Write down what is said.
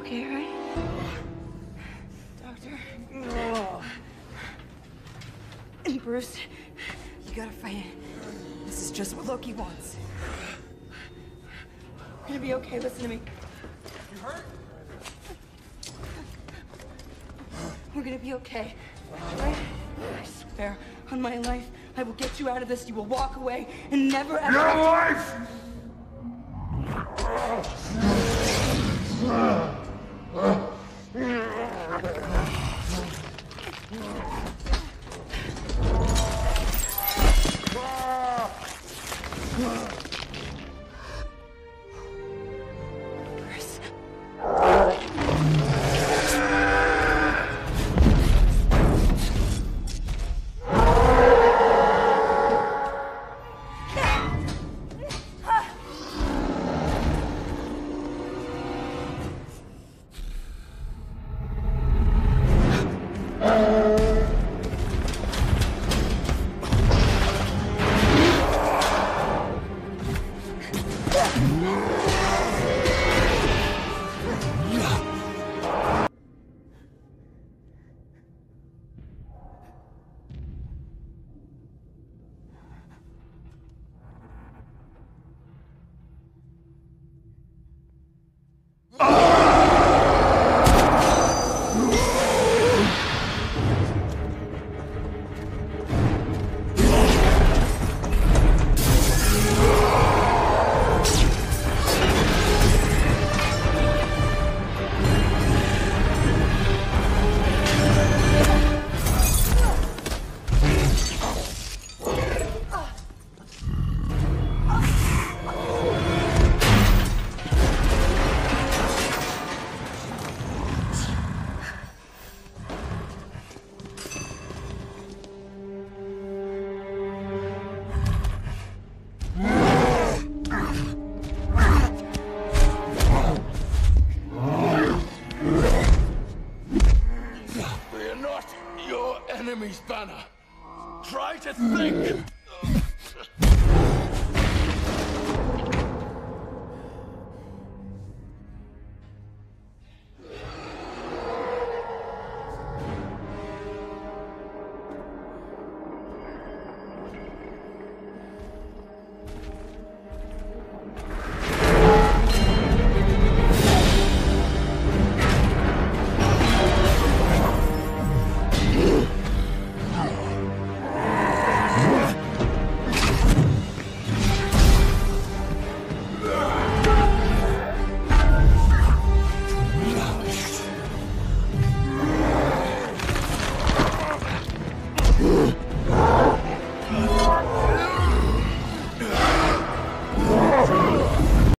okay, right? Doctor? Bruce, you gotta fight it. This is just what Loki wants. We're gonna be okay, listen to me. You hurt? We're gonna be okay, right? I swear on my life, I will get you out of this. You will walk away and never ever... Your life! Bruce.